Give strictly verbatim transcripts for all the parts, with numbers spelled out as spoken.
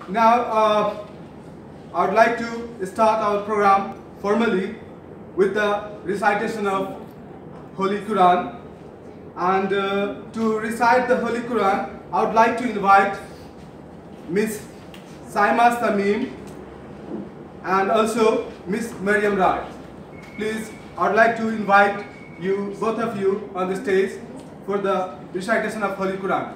Now, uh, I would like to start our program formally with the recitation of Holy Quran. And uh, to recite the Holy Quran, I would like to invite Miss Saima Samim and also Miss Maryam Rai. Please, I would like to invite you, both of you, on the stage for the recitation of Holy Quran.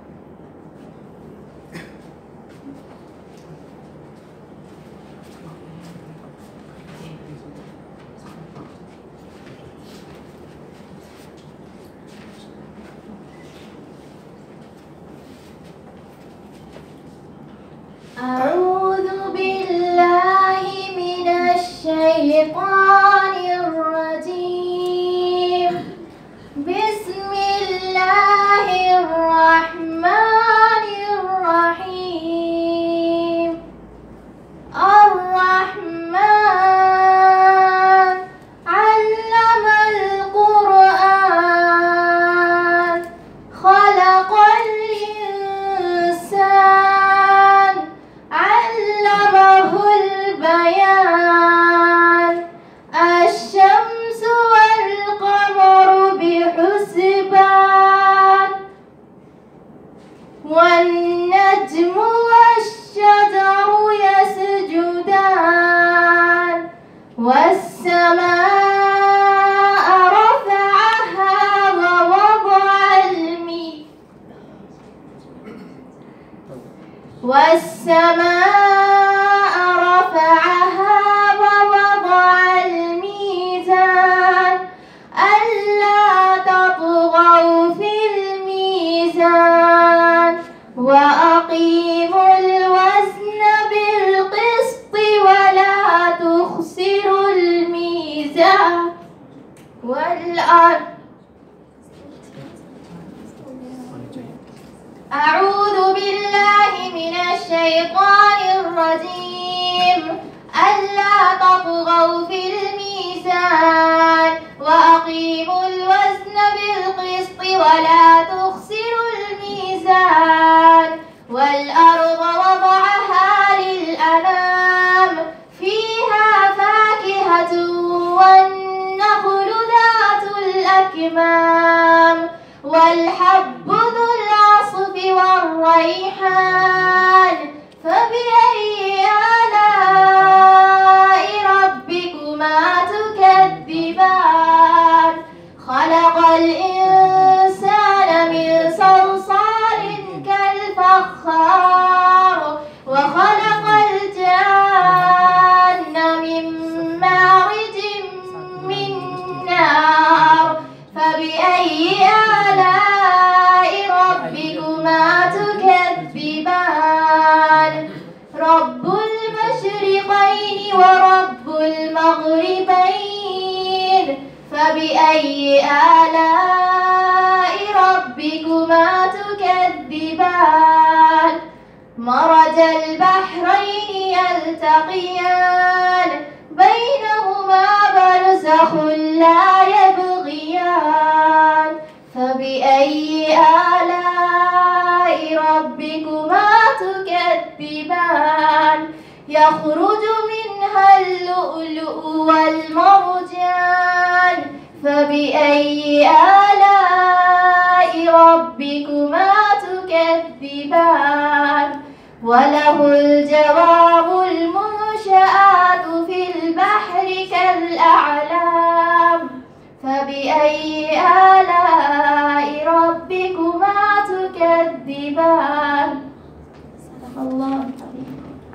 أعوذ بالله من الشيطان الرجيم. بسم الله الرحمن الرحيم. الرحمن علم القرآن خلق الإنسان علمه البيان. الشمس والقمر بحسبان والنجم والشجر يسجدان والسماء رفعها ووضع الميزان والسماء رفعها ووضع الميزان ألا تطغوا في الميزان وأقيموا الوزن بالقسط ولا تخسروا الميزان والأرض. أعوذ بالله من الشيطان الرجيم. ألا تطغوا في الميزان وأقيموا الوزن بالقسط ولا تخسروا الميزان والأرض وضعها للأنام فيها فاكهة والنخل ذات الأكمام والحب ذو العصف والريحان فبأي آلاء ربكما تكذبان. خلق الإنسان من صلصال كالفخار وخلق الجان من مارج من نار فبأي آلاء ربكما تكذبان. رب المشرقين ورب المغربين فبأي آلاء ربكما تكذبان. مرج البحرين يلتقيان بينهما برزخ لا يبغيان فبأي آلاء ربكما تكذبان. يخرج منها اللؤلؤ والمرجان فبأي آلاء ربكما تكذبان. وله الجواب المنشآت في البحر كالأعلام فبأي آلاء ربكما تكذبان. صدق الله العظيم.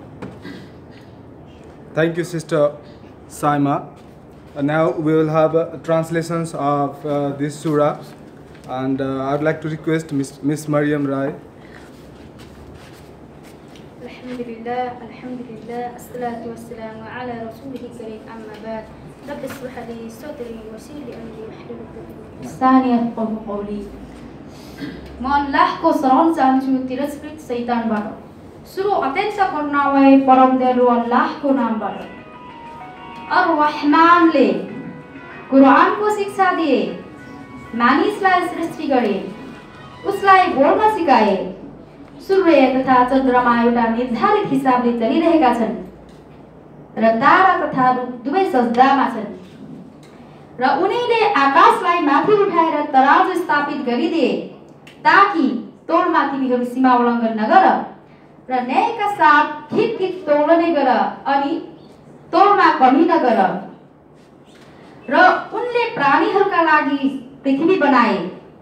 Thank you, Sister Saima. Uh, now we will have uh, translations of uh, this surah, and uh, I would like to request Miss, Miss Maryam Rai. Alhamdulillah, Alhamdulillah, Assalatu wassalamu ala Rasulih karim amma ba'd. Rabbi ishrah li sadri wa yassir li amri wahlul 'uqdatam min lisani yafqahu qawli. म अल्लाहको शरण चाहन्छु तिरस्कृत शैतानबाट। सुरु अत्यन्त करुणामय परम दयालु अल्लाहको नामबाट। अर रहमानले कुरानको शिक्षा दिए, मानिसलाई सृष्टि गरे, उसलाई बोल्न सिकाए, सूर्य तथा चन्द्रमा एउटा निर्धारित हिसाबले चलिरहेका छन् र तारा तथा रुख दुवै सजदामा छन् र उनीले आकाशलाई माथि उठाएर तराजु स्थापित गरिदिए ताकि तौलमा तिमीहरू सीमा उल्लङ्घन नगर र न्यायका साथ ठिक ठिक तौलने गर अनि तौलमा कमी नगर र उनले प्राणीहरूका लागि पृथ्वी बनाए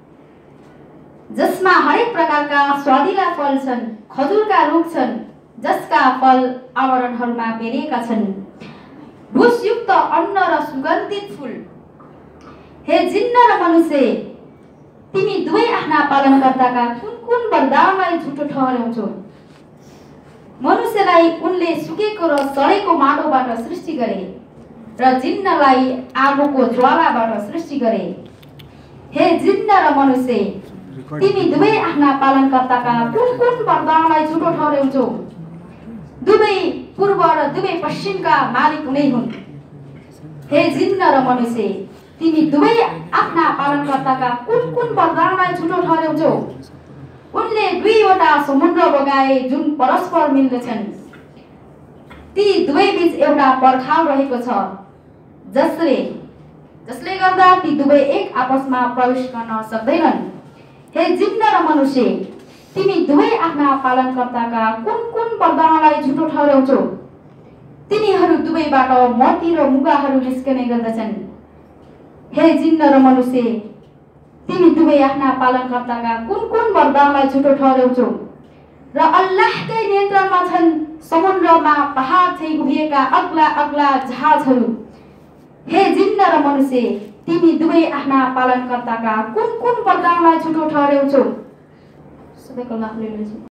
जसमा हरेक प्रकारका स्वादिला फल छन् खजुरका रुख छन् जसका फल आवरणहरूमा बेरिएका छन् भुसयुक्त अन्न र सुगन्धित फूल हे जिन्न र मनुष्य तिमी दुवै आफ्ना पालनकर्ताका कुन कुन वरदानलाई झुटो ठहर्याउँछौ मनुष्यलाई उनले सुकेको र सडेको माटोबाट सृष्टि गरे र जिन्नलाई आगोको ज्वालाबाट सृष्टि गरे हे जिन्न र मनुष्य तिमी दुवै आफ्ना पालनकर्ताका कुन कुन वरदानलाई झुटो ठहर्याउँछौ दुवै पूर्व र दुवै पश्चिमका मालिक उनै हुन् हे जिन्न र मनुष्य तिमी दुवै आफ्ना पालनकर्ताका कुन कुन वरदानलाई झुटो ठहर्याउँछौ उनले दुईवटा समुद्र बगाए जुन परस्पर मिल्दछन् ती दुवै बीच एउटा पर्खाल रहेको छ जसले जसले गर्दा ती दुवै एक आपसमा प्रवेश गर्न सक्दैनन् हे जिन्न र मनुष्य तिमी दुवै आफ्ना पालनकर्ताका कुन कुन वरदानलाई झुटो ठहर्याउँछौ तिनीहरू दुवैबाट मोती र मुगाहरू निस्कने गर्दछन् हे जिन्न र मनुष्य तिमी दुवै आफ्ना पालनकर्ताका कुन कुन वरदानलाई झुटो ठहर्याउँछौ र अल्लाहकै नियन्त्रणमा छन् समुद्रमा पहाड झैं उभिएका अग्ला अग्ला जहाजहरू हे जिन्न र मनुष्य तिमी दुवै आफ्ना पालनकर्ताका कुन कुन वरदानलाई झुटो ठहर्याउँछौ सबैको नामले